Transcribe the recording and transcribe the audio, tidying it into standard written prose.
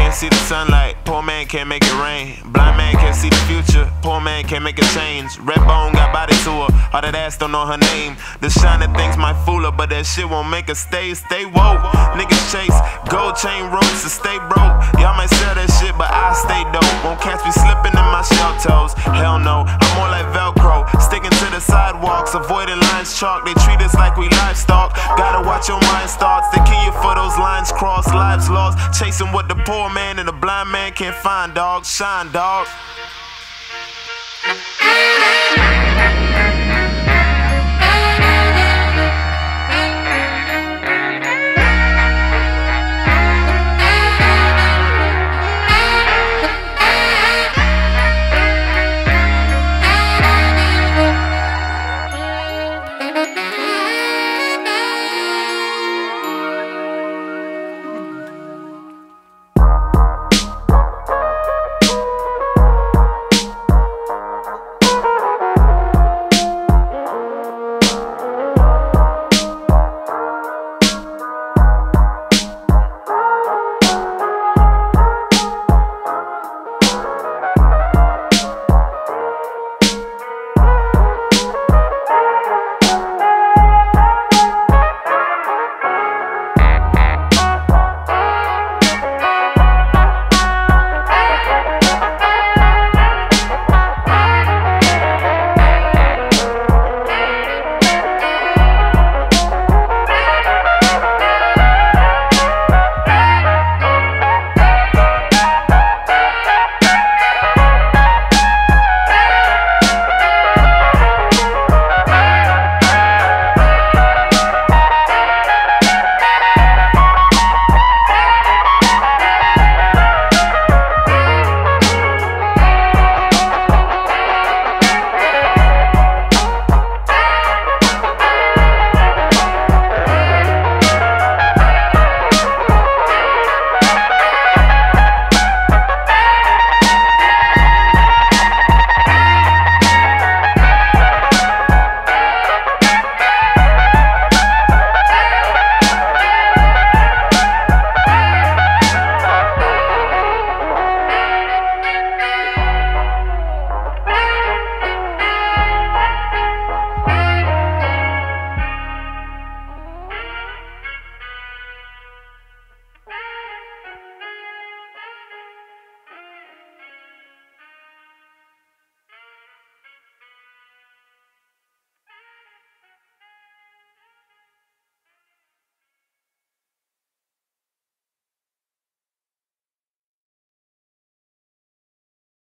can't see the sunlight, poor man can't make it rain. Blind man can't see the future, poor man can't make a change. Redbone got body to her, all that ass don't know her name. The shiny things might fool her, but that shit won't make her stay woke. Niggas chase gold chain ropes to stay broke. Y'all might sell that shit, but I stay dope. Won't catch me slipping in my shell toes. Hell no, I'm more like Velcro, sticking to the sidewalks, avoiding lines chalk. They treat us like we livestock. Gotta watch your mind starts. They kill you for those lines crossed, lives lost, chasing what the poor man and the blind man can't find, dog. Shine, dog.